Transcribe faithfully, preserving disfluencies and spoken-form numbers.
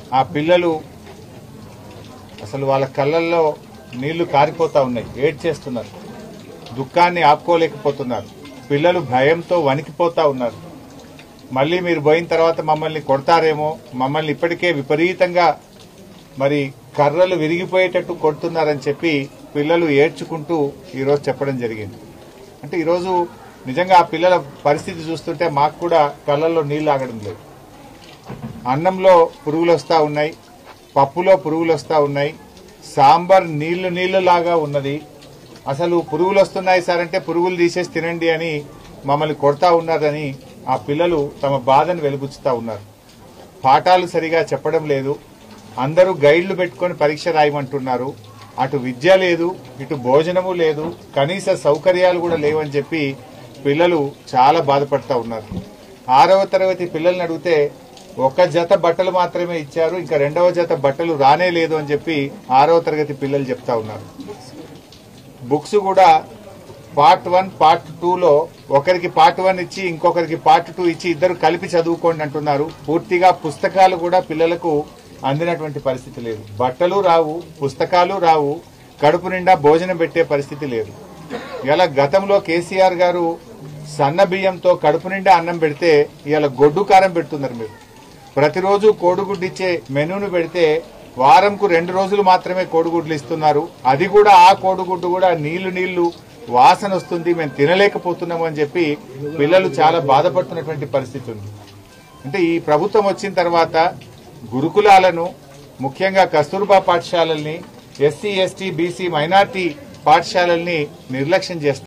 ఆ పిల్లలు అసలు వాళ్ళ కళ్ళల్లో నీళ్లు కారిపోతా ఉన్నాయి, ఏడ్చేస్తున్నారు, దుఃఖాన్ని ఆపుకోలేకపోతున్నారు. పిల్లలు భయంతో వణికిపోతా ఉన్నారు. మళ్ళీ మీరు పోయిన తర్వాత మమ్మల్ని కొడతారేమో, మమ్మల్ని ఇప్పటికే విపరీతంగా మరి కర్రలు విరిగిపోయేటట్టు కొడుతున్నారని చెప్పి పిల్లలు ఏడ్చుకుంటూ ఈరోజు చెప్పడం జరిగింది. అంటే ఈరోజు నిజంగా ఆ పిల్లల పరిస్థితి చూస్తుంటే మాకు కూడా కళ్ళల్లో నీళ్లు ఆగడం లేదు. అన్నంలో పురుగులు వస్తూ ఉన్నాయి, పప్పులో పురుగులు వస్తూ ఉన్నాయి, సాంబార్ నీళ్లు నీళ్లులాగా ఉన్నది. అసలు పురుగులు వస్తున్నాయి సార్ అంటే పురుగులు తీసేసి తినండి అని మమ్మల్ని కొడతా ఉన్నారని ఆ పిల్లలు తమ బాధను వెలుబుచ్చుతా ఉన్నారు. పాఠాలు సరిగా చెప్పడం లేదు, అందరూ గైడ్లు పెట్టుకొని పరీక్ష రాయమంటున్నారు. అటు విద్య లేదు, ఇటు భోజనము లేదు, కనీస సౌకర్యాలు కూడా లేవని చెప్పి పిల్లలు చాలా బాధపడతా ఉన్నారు. ఆరవ తరగతి పిల్లల్ని అడిగితే ఒక జత బట్టలు మాత్రమే ఇచ్చారు, ఇంకా రెండవ జత బట్టలు రానే లేదు అని చెప్పి ఆరవ తరగతి పిల్లలు చెప్తా ఉన్నారు. బుక్స్ కూడా పార్ట్ వన్ పార్ట్ టూలో ఒకరికి పార్ట్ వన్ ఇచ్చి ఇంకొకరికి పార్ట్ టూ ఇచ్చి ఇద్దరు కలిపి చదువుకోండి అంటున్నారు. పూర్తిగా పుస్తకాలు కూడా పిల్లలకు అందినటువంటి పరిస్థితి లేదు. బట్టలు రావు, పుస్తకాలు రావు, కడుపు నిండా భోజనం పెట్టే పరిస్థితి లేదు. ఇలా గతంలో కేసీఆర్ గారు సన్న బియ్యంతో కడుపు నిండా అన్నం పెడితే ఇవాళ గొడ్డు కారం పెడుతున్నారు. మీరు ప్రతిరోజు కోడిగుడ్డు ఇచ్చే మెనూను పెడితే వారంకు రెండు రోజులు మాత్రమే కోడిగుడ్లు ఇస్తున్నారు. అది కూడా ఆ కోడిగుడ్డు కూడా నీళ్లు నీళ్లు వాసన వస్తుంది, మేము తినలేకపోతున్నాము అని చెప్పి పిల్లలు చాలా బాధపడుతున్నటువంటి పరిస్థితి ఉంది. అంటే ఈ ప్రభుత్వం వచ్చిన తర్వాత గురుకులాలను, ముఖ్యంగా కస్తూర్బా పాఠశాలల్ని, ఎస్సీ ఎస్టీ బీసీ మైనార్టీ పాఠశాలల్ని నిర్లక్ష్యం చేస్తారు.